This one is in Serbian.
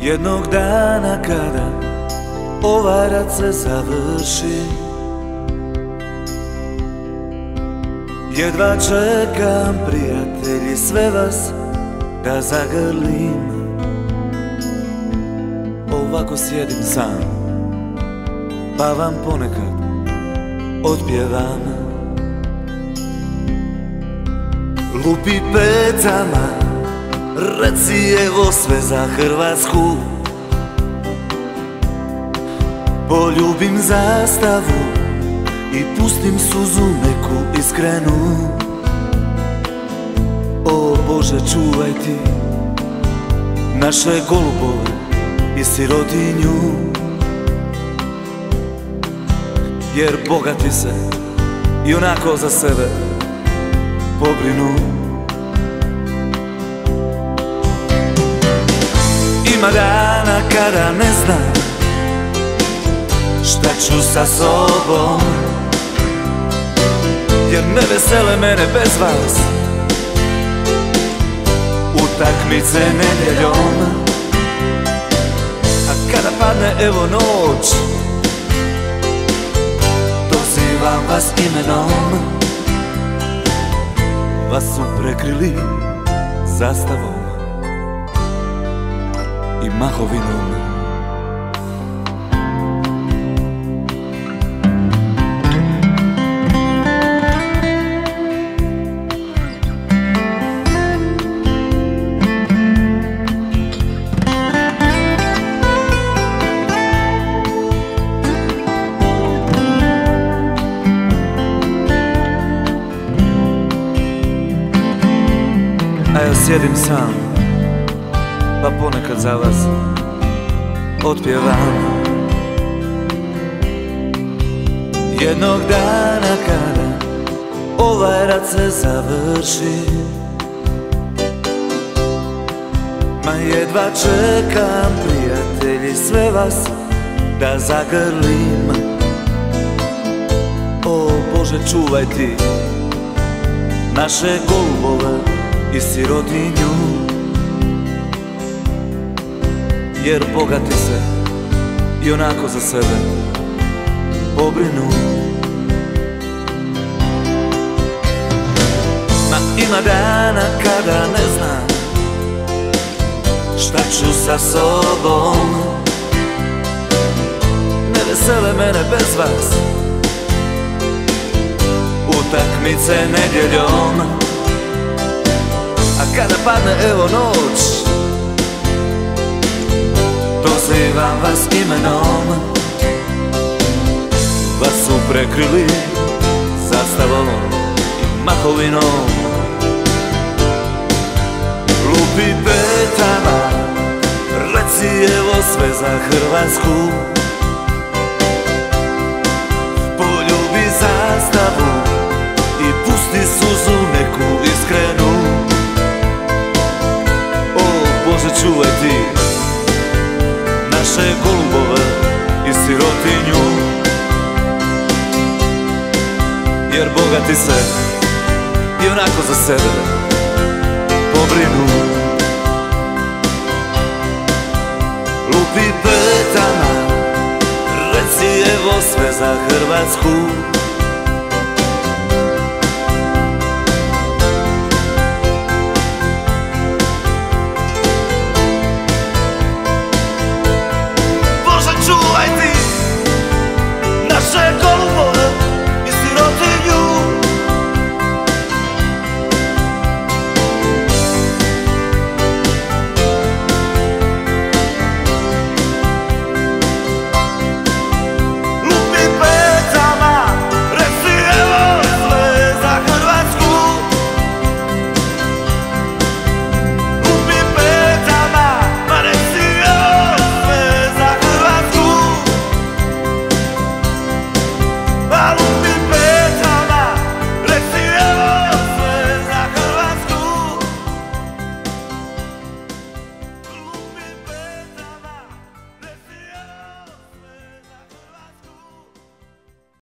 Jednog dana kada ovaj rat se završi, jedva čekam, prijatelji, sve vas da zagrlim. Ovako sjedim sam, pa vam ponekad otpjevam. Lupi petama, reci evo sve za Hrvatsku. Poljubim zastavu i pustim suzu neku iskrenu. O Bože, čuvaj ti naše golubove i sirotinju, jer bogati se i onako za sebe pobrinu. Ima dana kada ne znam šta ću sa sobom, jer ne vesele mene bez vas utakmice nedjeljom. A kada padne evo noć, dozivam vas imenom. Vas su prekrili zastavom i mahovinom. A ja sjedim sam, pa ponekad za vas otpjevam. Jednog dana kada ovaj rat se završi, ma jedva čekam, prijatelji, sve vas da zagrlim. O Bože, čuvaj ti naše golubove i sirotinju, jer bogati se i onako za sebe pobrinu. Ma ima dana kada ne znam šta ću sa sobom, ne vesele mene bez vas utakmice nedjeljom. A kada padne evo noć, dozivam vas imenom. Vas su prekrili zastavom i mahovinom. Lupi petama, reci evo sve za Hrvatsku. Poljubi zastavu i pusti suzu neku iskrenu. Bože, čuvaj ti naše golubove i sirotinju, jer bogati se i onako za sebe pobrinu. Lupi petama, reci evo sve za Hrvatsku.